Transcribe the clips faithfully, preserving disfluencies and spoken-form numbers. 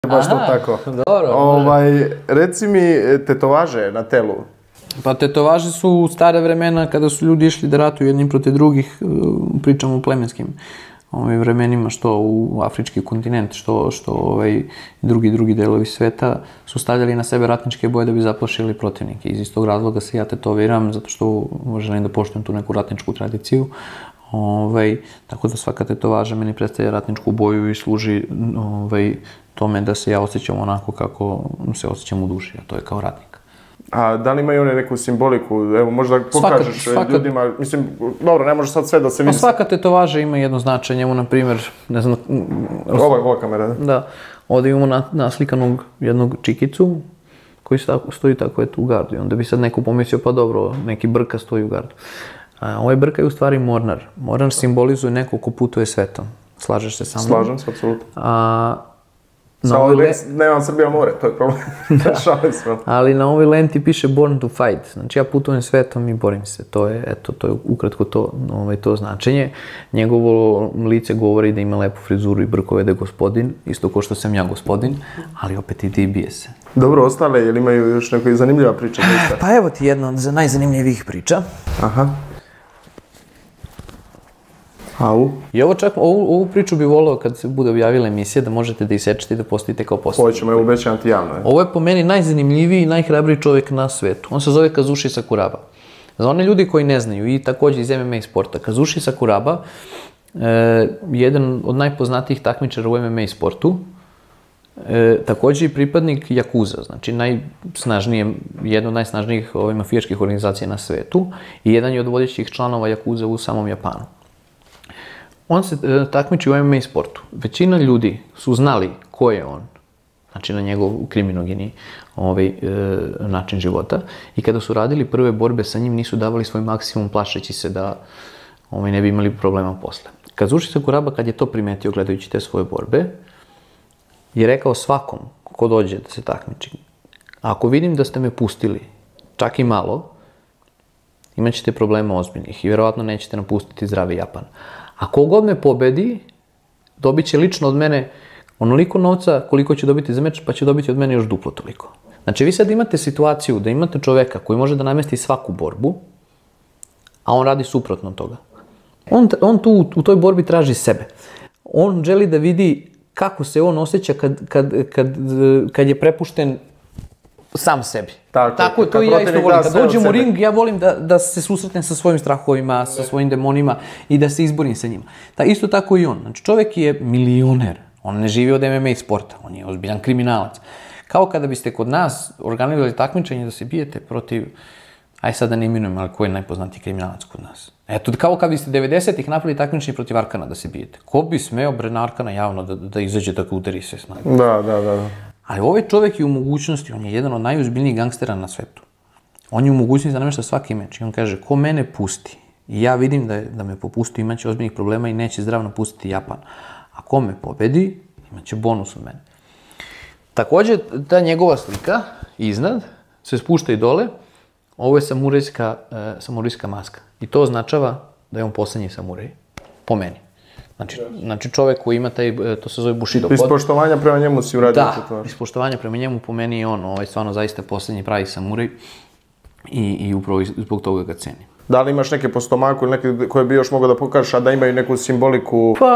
baš to tako. Dobro. Ovaj, reci mi, tetovaže na telu. Pa tetovaže su u stare vremena kada su ljudi išli da ratuju jednim protiv drugih, pričamo o plemenskim ovaj, vremenima, što u afrički kontinent, što, što ovaj, drugi drugi delovi sveta, su stavljali na sebe ratničke boje da bi zaplašili protivnike. Iz istog razloga se ja tetoviram, zato što želim da poštujem tu neku ratničku tradiciju. Ovaj, tako da svaka tetovaža meni predstavlja ratničku boju i služi ovaj, tome da se ja osjećam onako kako se osjećam u duši, a to je kao ratnik. A da li imaju one neku simboliku? Evo, možda pokažeš svaka, svaka, ljudima, mislim, dobro, ne može sad sve da se vidi. Pa svaka tetovaža ima jedno značenje, evo, na primjer, ne znam... Ova, ova kamera, da? Da. Ovdje imamo na, naslikanog jednog čikicu koji stoji tako eto u gardu. I onda bi sad neko pomislio, pa dobro, neki brka stoji u gardu. A ovaj brka je u stvari mornar. Mornar simbolizuje neko ko putuje svetom. Slažeš se sa mnom? Slažem se, apsolutno. A... Samo le... nemam Srbija more, to je problem. Da. Šalim se. Ali na ovoj lenti piše Born to fight. Znači ja putujem svetom i borim se. To je, eto, to je ukratko to, ovaj, to značenje. Njegovo lice govori da ima lepu frizuru i brkove da je gospodin, isto kao što sam ja gospodin, ali opet ide i bije se. Dobro, ostale, jel imaju još neka zanimljiva priča? Pa evo ti jedna od najzanimljivijih priča. Aha. Au. I ovo čak, ovu, ovu priču bi volio kad se bude objavila emisija da možete da isečete i da postavite kao postavljanje. Hoćemo, evo obećavam ti javno. Je. Ovo je po meni najzanimljiviji i najhrabriji čovjek na svetu. On se zove Kazushi Sakuraba. Za one ljudi koji ne znaju i također iz M M A sporta, Kazushi Sakuraba je jedan od najpoznatijih takmičara u M M A sportu. E, također i pripadnik Yakuza, znači najsnažnije, jedna od najsnažnijih ovaj, mafijaških organizacija na svetu i jedan je od vodećih članova Yakuza u samom Japanu. On se e, takmiči u M M A sportu. Većina ljudi su znali ko je on, znači na njegov kriminogeni ovaj, e, način života. I kada su radili prve borbe sa njim, nisu davali svoj maksimum plašeći se da ovaj, ne bi imali problema posle. Kazushi Sakuraba, kad je to primetio gledajući te svoje borbe, je rekao svakom ko dođe da se takmiči, ako vidim da ste me pustili, čak i malo, imat ćete problema ozbiljnih i vjerovatno nećete napustiti zdravi Japan. A kogod me pobedi, dobit će lično od mene onoliko novca koliko će dobiti za meč, pa će dobiti od mene još duplo toliko. Znači, vi sad imate situaciju da imate čoveka koji može da namesti svaku borbu, a on radi suprotno toga. On, on tu u toj borbi traži sebe. On želi da vidi kako se on osjeća kad, kad, kad, kad je prepušten sam sebi. Tako, Tako to i ja isto volim. Kad dođem u ring, ja volim da, da se susretnem sa svojim strahovima, sa svojim demonima i da se izborim sa njima. Ta, isto tako i on. Znači, čovjek je milioner. On ne živi od M M A sporta. On je ozbiljan kriminalac. Kao kada biste kod nas organizovali takmičenje da se bijete protiv, aj sad da ne imenujem, ali ko je najpoznatiji kriminalac kod nas? Eto, kao kad biste devedesetih napravili takmičenje protiv Arkana da se bijete. Ko bi smeo bre na Arkana javno da, da izađe da ga udari sve snage? Da, da, da. Ali ovaj čovjek je u mogućnosti, on je jedan od najozbiljnijih gangstera na svetu. On je u mogućnosti da namješta svaki meč. I on kaže, ko mene pusti, i ja vidim da, je, da me popusti, imaće ozbiljnih problema i neće zdravo napustiti Japan. A ko me pobedi, imaće bonus od mene. Također, ta njegova slika, iznad, se spušta i dole. Ovo je samurajska, e, samurajska maska. I to označava da je on posljednji samuraj, po meni. Znači, znači čovjek koji ima taj, to se zove Bushido kod. Iz poštovanja prema njemu si uradio to. Da, iz poštovanja prema njemu po meni je on ovaj, stvarno zaista posljednji pravi samuraj i, i upravo zbog toga ga cenim. Da li imaš neke po stomaku ili neke koje bi još mogao da pokažeš, a da imaju neku simboliku? Pa,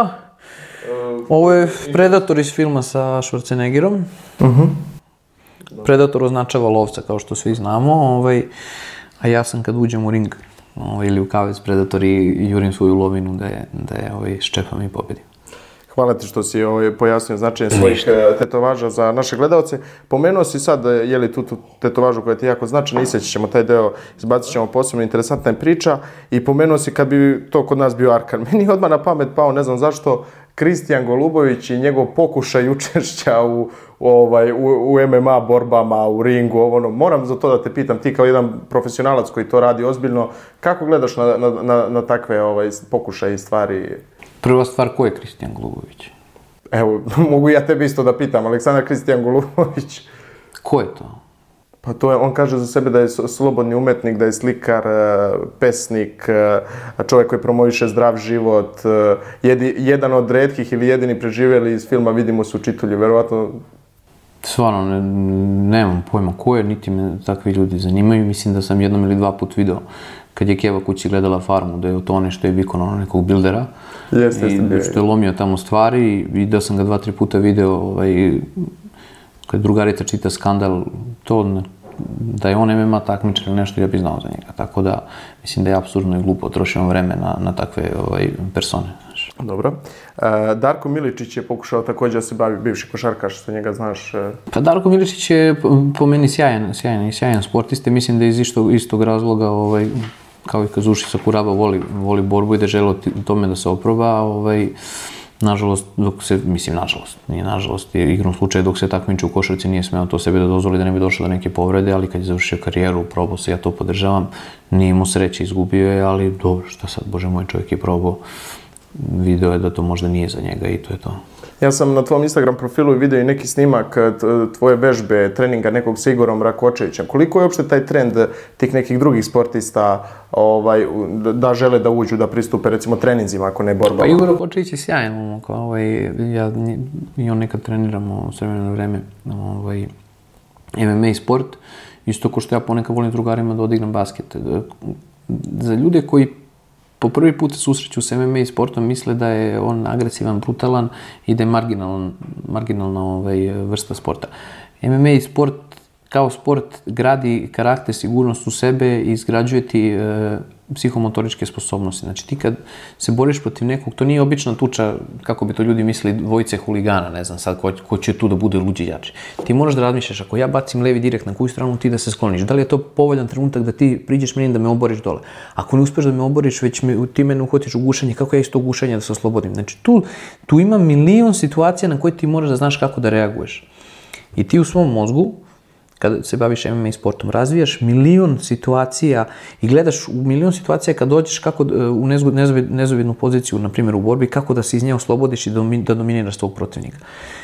uh, ovo je Predator iz filma sa Schwarzeneggerom. Uh-huh. Predator označava lovca, kao što svi znamo, ovaj, a ja sam kad uđem u ring ovaj, ili u kavez Predator i jurim svoju lovinu da je, da je ovaj, ščepam i pobedim. Hvala ti što si ovaj, pojasnio značenje svojih tetovaža za naše gledalce. Pomenuo si sad, je li tu, tu tetovažu koja ti je jako značajna, iseći ćemo taj deo, izbacit ćemo posebno, interesantna je priča. I pomenuo si kad bi to kod nas bio Arkan. Meni je odmah na pamet pao, ne znam zašto, Kristijan Golubović i njegov pokušaj učešća u, ovaj, u, u M M A borbama, u ringu, ono. Moram za to da te pitam, ti kao jedan profesionalac koji to radi ozbiljno, kako gledaš na, na, na, na takve ovaj, pokušaje i stvari? Prva stvar, ko je Kristijan Golubović? Evo, mogu ja tebi isto da pitam, Aleksandar Kristijan Golubović. Ko je to? Pa to je, on kaže za sebe da je slobodni umetnik, da je slikar, pesnik, čovjek koji promoviše zdrav život, jedi, jedan od retkih ili jedini preživjeli iz filma Vidimo se učitelju, verovatno Stvarno, ne, nemam pojma ko je, niti me takvi ljudi zanimaju. Mislim da sam jednom ili dva put video kad je Keva kući gledala Farmu, da je to nešto je vikon ono nekog bildera. Jeste, jeste bio. I što je lomio tamo stvari i da sam ga dva, tri puta video ovaj, kad drugarica čita Skandal, to da je on em em a takmičar ili nešto, ja bi znao za njega. Tako da, mislim da je apsurdno i glupo trošimo vreme na, na takve ovaj, persone. Dobro. E, Darko Miličić je pokušao također da se bavi, bivši košarkaš, što njega znaš. E... Pa Darko Miličić je po meni sjajan, sjajan i sjajan sportista. Mislim da iz istog, istog razloga, ovaj, kao i Kazushi Sakuraba, voli, voli borbu i da želi u tome da se oproba. Ovaj, nažalost, dok se, mislim, nažalost, nije nažalost, jer igrom slučaju dok se takmiči u košarci nije smeo to sebi da dozvoli da ne bi došlo do neke povrede, ali kad je završio karijeru, probao se, ja to podržavam, nije imao sreće, izgubio je, ali dobro, šta sad, bože moj, čovjek je probao, video je da to možda nije za njega i to je to. Ja sam na tvom Instagram profilu vidio i neki snimak tvoje vežbe, treninga nekog sa Igorom Rakočevićem. Koliko je uopšte taj trend tih nekih drugih sportista ovaj, da žele da uđu, da pristupe recimo treninzima, ako ne borbama? Pa Igor Rakočević je sjajan, ovaj, ja i on nekad treniramo s vremena na vreme ovaj, em em a sport, isto ko što ja ponekad volim drugarima da odigram basket. Za ljude koji po prvi put se susreću s em em a sportom, misle da je on agresivan, brutalan i da je marginalan, marginalna ovaj, vrsta sporta. em em a sport kao sport gradi karakter, sigurnost u sebe i izgrađuje ti e, psihomotoričke sposobnosti. Znači ti kad se boriš protiv nekog, to nije obična tuča, kako bi to ljudi mislili, dvojice huligana, ne znam sad ko, ko će tu da bude luđi jači. Ti moraš da razmišljaš, ako ja bacim levi direkt, na koju stranu ti da se skloniš? Da li je to povoljan trenutak da ti priđeš meni da me oboriš dole? Ako ne uspeš da me oboriš, već me, ti mene uhvatiš u gušenje, kako ja iz tog gušenja da se oslobodim? Znači tu, tu ima milion situacija na koje ti moraš da znaš kako da reaguješ. I ti u svom mozgu, kada se baviš em em a sportom, razvijaš milion situacija i gledaš u milion situacija kad dođeš kako u nezavidnu poziciju, na primjer u borbi, kako da se iz nje oslobodiš i da dominiraš svog protivnika.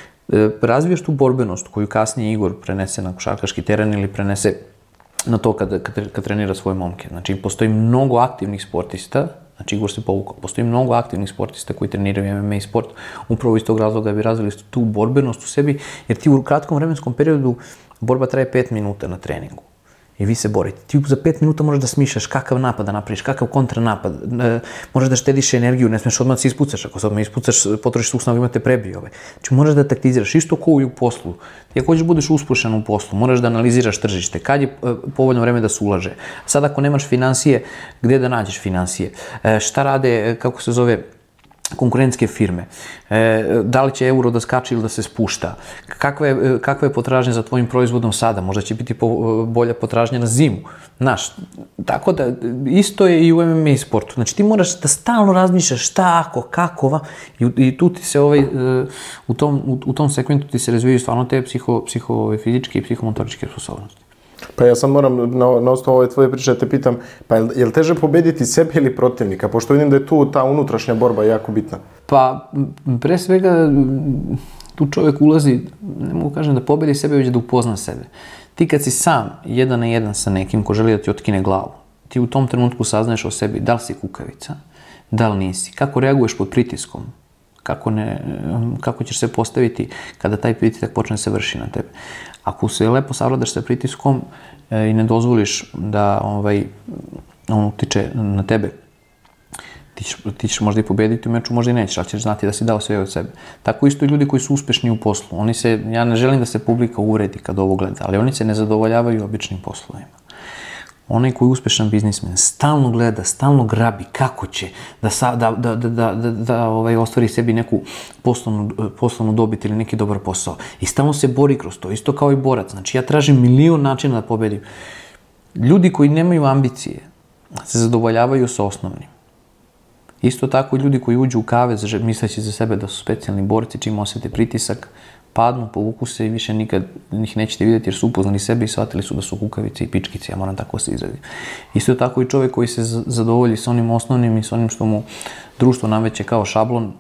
Razvijaš tu borbenost koju kasnije Igor prenese na košarkaški teren ili prenese na to kad, kad, kad trenira svoje momke. Znači, postoji mnogo aktivnih sportista, znači Igor se povukao, postoji mnogo aktivnih sportista koji treniraju em em a sport, upravo iz tog razloga da bi razvili tu borbenost u sebi, jer ti u kratkom vremenskom periodu borba traje pet minuta na treningu i vi se borite. Ti za pet minuta možeš da smišljaš kakav napad da napraviš, kakav kontranapad, možeš da štediš energiju, ne smiješ odmah da se ispucaš, ako se odmah ispucaš, potrošiš svog snagu, imate prebije ove. Znači moraš da taktiziraš, isto kao i u poslu. Ti ako hoćeš budeš uspješan u poslu, moraš da analiziraš tržište, kad je povoljno vreme da se ulaže. Sad ako nemaš financije, gdje da nađeš financije? Šta rade, kako se zove, konkurentske firme, e, da li će euro da skače ili da se spušta, kakva je, kakva je potražnja za tvojim proizvodom sada, možda će biti po, bolja potražnja na zimu, znaš, tako da isto je i u em em a sportu, znači ti moraš da stalno razmišljaš šta, ako, kako, va, i, i tu ti se ovaj, u tom, u, u tom segmentu ti se razvijaju stvarno te psiho, psiho, fizičke i psihomotoričke sposobnosti. Pa ja sad moram na, na osnovu ove tvoje priče da te pitam, pa je, je li teže pobediti sebe ili protivnika? Pošto vidim da je tu ta unutrašnja borba jako bitna. Pa, pre svega, tu čovjek ulazi, ne mogu kažem da pobedi sebe, već da upozna sebe. Ti kad si sam, jedan na jedan sa nekim ko želi da ti otkine glavu, ti u tom trenutku saznaješ o sebi da li si kukavica, da li nisi, kako reaguješ pod pritiskom, kako, ne, kako ćeš se postaviti kada taj pritisak počne se vrši na tebe. Ako se lepo savladaš sa pritiskom e, i ne dozvoliš da ovaj, on utiče na tebe, ti ćeš, ti ćeš možda i pobediti u meču, možda i nećeš, ali ćeš znati da si dao sve od sebe. Tako isto i ljudi koji su uspešni u poslu. Oni se, ja ne želim da se publika uvredi kad ovo gleda, ali oni se ne zadovoljavaju običnim poslovima. Onaj koji je uspešan biznismen stalno gleda, stalno grabi kako će da, sa, da, da, da, da, da, da ovaj, ostvari sebi neku poslovnu, poslovnu dobit ili neki dobar posao. I stalno se bori kroz to, isto kao i borac. Znači ja tražim milion načina da pobedim. Ljudi koji nemaju ambicije se zadovoljavaju sa osnovnim. Isto tako i ljudi koji uđu u kavez misleći za sebe da su specijalni borci, čim osjete pritisak, padnu, povuku se i više nikad njih nećete vidjeti jer su upoznali sebe i shvatili su da su kukavice i pičkice, ja moram tako se izradim. Isto tako i čovjek koji se zadovolji s onim osnovnim i s onim što mu društvo nameće kao šablon.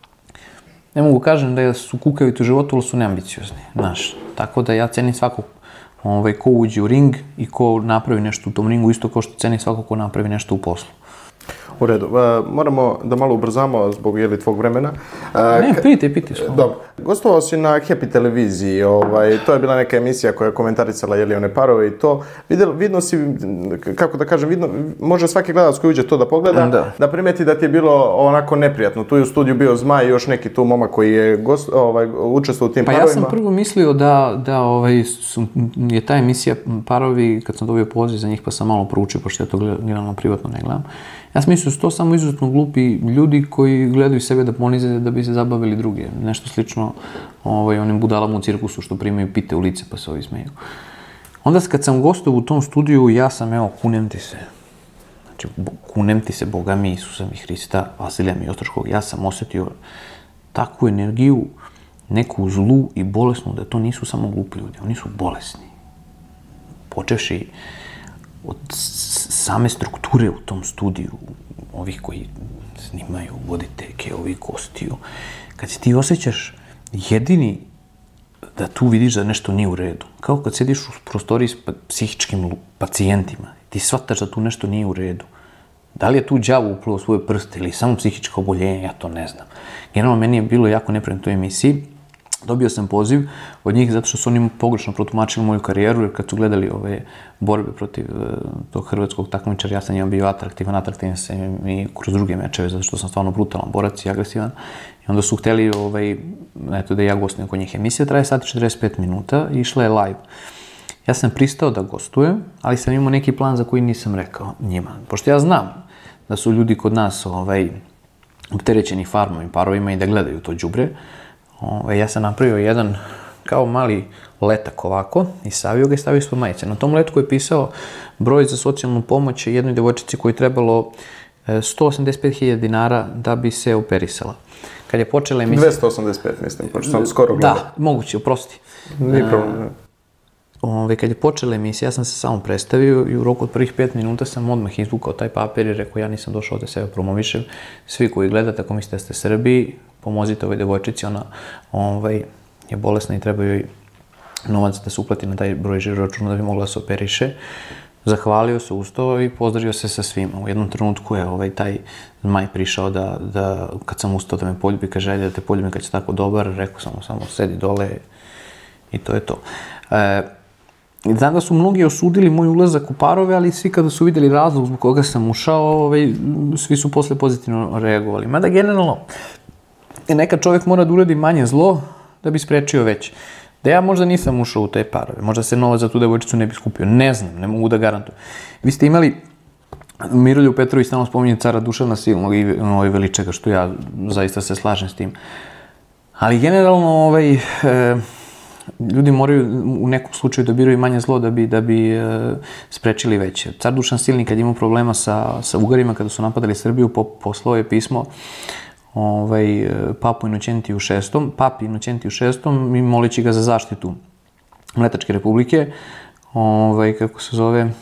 Ne mogu kažem da su kukavice u životu, ali su neambiciozni, znaš. Tako da ja cenim svakog ovaj, ko uđe u ring i ko napravi nešto u tom ringu, isto kao što cenim svakog ko napravi nešto u poslu. U redu. Moramo da malo ubrzamo zbog jeli tvog vremena. Ne, piti, piti smo. Dobro. Gostovao si na Happy televiziji, ovaj, to je bila neka emisija koja je komentarisala jeli one parove i to. Vidjelo, vidno si, kako da kažem, vidno, može svaki gledalac koji uđe to da pogleda, da. da primeti da ti je bilo onako neprijatno. Tu je u studiju bio Zmaj i još neki tu momak koji je gost, ovaj, učestvovao u tim pa parovima. Pa ja sam prvo mislio da, da ovaj, su, je ta emisija parovi, kad sam dobio poziv za njih pa sam malo proučio, pošto ja to gledam privatno ne gledam. Ja sam mislio da su to samo izuzetno glupi ljudi koji gledaju sebe da ponize da bi se zabavili druge. Nešto slično ovaj, onim budalama u cirkusu što primaju pite u lice pa se ovi smeju. Onda kad sam gostao u tom studiju, ja sam, evo, kunem ti se, znači, kunem ti se, Boga mi, Isusa mi, Hrista, Vasilija mi, Ostroškog, ja sam osjetio takvu energiju, neku zlu i bolesnu, da to nisu samo glupi ljudi, oni su bolesni. Počevši od same strukture u tom studiju, ovih koji snimaju, voditeke, ovih gostiju, kad se ti osjećaš jedini da tu vidiš da nešto nije u redu, kao kad sediš u prostoriji s psihičkim pacijentima, ti shvataš da tu nešto nije u redu. Da li je tu đavo upleo svoje prste ili samo psihičko oboljenje, ja to ne znam. Generalno, meni je bilo jako neprijatno u toj emisiji. Dobio sam poziv od njih zato što su oni pogrešno protumačili moju karijeru, jer kad su gledali ove borbe protiv tog hrvatskog takmičara, ja sam njima bio atraktivan, atraktivan sam i kroz druge mečeve, zato što sam stvarno brutalan borac i agresivan. I onda su hteli ovaj, eto, da ja gostujem kod njih. Emisija traje sat i četrdeset pet minuta i išla je live. Ja sam pristao da gostujem, ali sam imao neki plan za koji nisam rekao njima. Pošto ja znam da su ljudi kod nas ovaj, opterećeni farmom i parovima i da gledaju to đubre, Ove, ja sam napravio jedan kao mali letak ovako i savio ga i stavio ispod majice. Na tom letku je pisao broj za socijalnu pomoć jednoj devojčici koji je trebalo sto osamdeset pet hiljada dinara da bi se operisala. Kad je počela emisija... dvesta osamdeset pet, mislim, pošto sam skoro gledao. Da, moguće, oprosti. Nije problem. Ove, kad je počela emisija, ja sam se samo predstavio i u roku od prvih pet minuta sam odmah izvukao taj papir i rekao ja nisam došao da sebe promovišem. Svi koji gledate, ako mislite da ste Srbiji, pomozite ovoj devojčici, ona ovaj, je bolesna i treba joj novac da se uplati na taj broj žiro računa da bi mogla da se operiše. Zahvalio se, ustao i pozdravio se sa svima. U jednom trenutku je ovaj, taj Zmaj prišao da, da, kad sam ustao da me poljubi, kaže, ajde da te poljubim kad si tako dobar, rekao sam mu samo sedi dole i to je to. E, Znam da su mnogi osudili moj ulazak u parove, ali svi kada su vidjeli razlog zbog koga sam ušao, ovaj, svi su posle pozitivno reagovali. Mada generalno, nekad čovjek mora da uradi manje zlo da bi sprečio veće. Da ja možda nisam ušao u te parove, možda se novac za tu devojčicu ne bi skupio, ne znam, ne mogu da garantujem. Vi ste imali, Miroljub Petrović stalno spominje cara Dušana Silnog i ovaj Veličega, što ja zaista se slažem s tim. Ali generalno, ovaj, e, ljudi moraju u nekom slučaju da biraju manje zlo da bi, da bi e, sprečili veće. Car Dušan Silni, kad imao problema sa, sa Ugarima, kada su napadali Srbiju, po, poslao je pismo ovaj, papu Inoćentiju šestom, papi Inoćentiju šestom i moleći ga za zaštitu Mletačke republike, ovaj, kako se zove,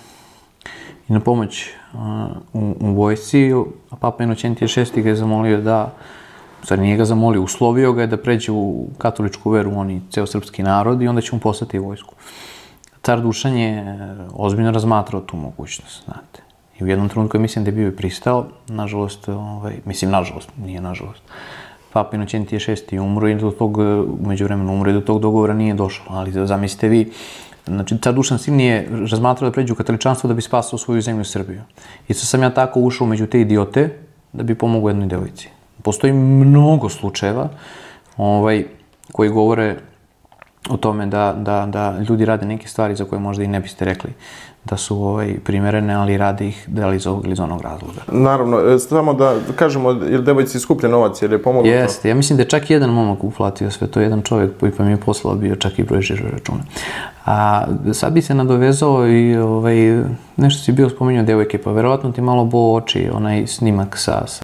i na pomoć u, u vojsci, a papa Inoćentije šesti ga je zamolio da, stvari nije ga zamolio, uslovio ga je da pređe u katoličku veru, on i ceo srpski narod, i onda će mu poslati vojsku. Car Dušan je ozbiljno razmatrao tu mogućnost, znate. I u jednom trenutku mislim da je bio i pristao, nažalost, ovaj, mislim nažalost, nije nažalost. Papa Inoćentije šesti umro i do tog, umeđu vremenu umro i do tog dogovora nije došlo, ali zamislite vi, znači, car Dušan Silni je razmatrao da pređe u katoličanstvo da bi spasao svoju zemlju Srbiju. I sad sam ja tako ušao među te idiote da bi pomogao jednoj devojci. Postoji mnogo slučajeva ovaj, koji govore o tome da, da, da ljudi rade neke stvari za koje možda i ne biste rekli da su ovaj, primerene, ali rade ih da li iz ovog ili iz onog razloga. Naravno, samo da kažemo, je li devojci skupljen novac, jer je pomoglo to? Jeste, ja mislim da je čak jedan momak uplatio sve to, jedan čovjek koji pa mi je poslao bio čak i broj žiro računa. A sad bi se nadovezao i ovaj, nešto si bio spominjao devojke, pa verovatno ti malo bo oči onaj snimak sa, sa